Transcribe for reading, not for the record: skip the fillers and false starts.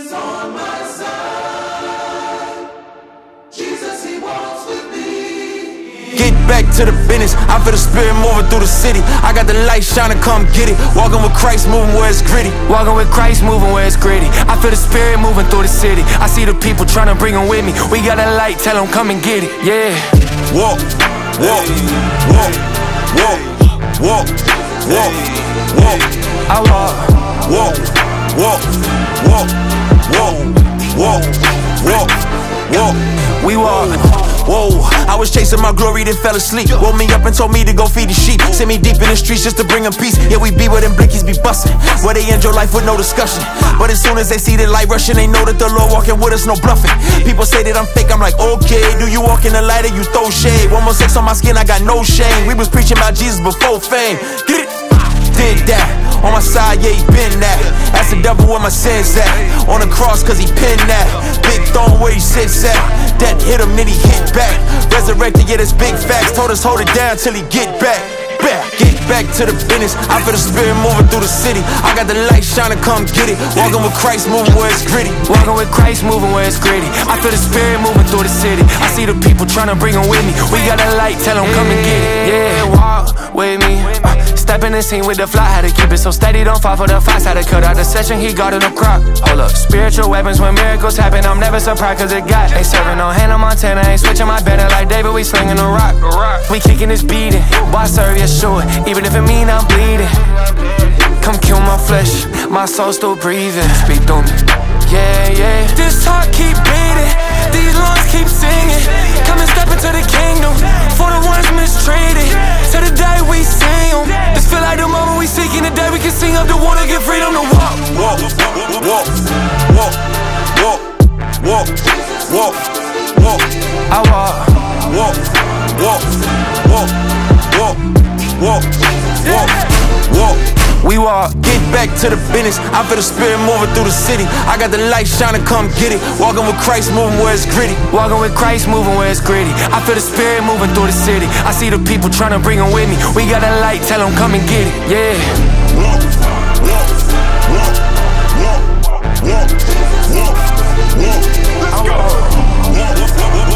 is on my side. Jesus, he walks with me. Get back to the business, I feel the spirit moving through the city. I got the light shining, come get it. Walking with Christ, moving where it's gritty. Walking with Christ, moving where it's gritty. I feel the spirit moving through the city. I see the people trying to bring them with me. We got a light, tell them come and get it, yeah. Walk, walk, walk, walk, walk, walk, walk. I walk, walk, walk, walk, walk, walk, walk, walk. We walk. Whoa, I was chasing my glory, then fell asleep. Woke me up and told me to go feed the sheep. Sent me deep in the streets just to bring them peace. Yeah, we be where them blickies be bustin', where they enjoy life with no discussion. But as soon as they see the light rushing, they know that the Lord walking with us, no bluffing. People say that I'm fake, I'm like, okay. Do you walk in the light or you throw shade? 1 more sex on my skin, I got no shame. We was preaching about Jesus before fame. Get it? Did that. On my side, yeah, he been that. Ask the devil where my sins at. On the cross, cause he pinned that. Big throne where he sits at. That hit him, then he hit back. Resurrected, yeah, that's big facts. Told us hold it down till he get back. Get back to the business. I feel the spirit moving through the city. I got the light shining, come get it. Walking with Christ, moving where it's gritty. Walking with Christ, moving where it's gritty. I feel the spirit moving through the city. I see the people trying to bring them with me. We got a light, tell them come and get it. Yeah, walk with me. Step in the scene with the fly, had to keep it so steady, don't fall for the fox. Had to cut out the session, he got in the crop. Hold up, spiritual weapons when miracles happen. I'm never surprised cause it got. Ain't serving no Hannah Montana, ain't switching my banner like David, we slinging the rock. We kicking this beating, boy serve Yeshua, even if it mean I'm bleeding. Come kill my flesh, my soul still breathing. Speak through me, yeah, yeah. This heart keep beating, these lungs keep singing. Come and step into the kingdom, for the ones mistreated. To the day we see them, this feel like the moment we seeking. The day we can sing up the water, get freedom to walk. Walk, walk, walk, walk, walk, walk, walk. I walk, walk, walk, walk, walk, walk, walk, walk. We walk, get back to the business. I feel the spirit moving through the city. I got the light shining, come get it. Walking with Christ, moving where it's gritty. Walking with Christ, moving where it's gritty. I feel the spirit moving through the city. I see the people trying to bring them with me. We got a light, tell them come and get it, yeah. Walk, walk, walk, walk, walk, walk, walk, walk.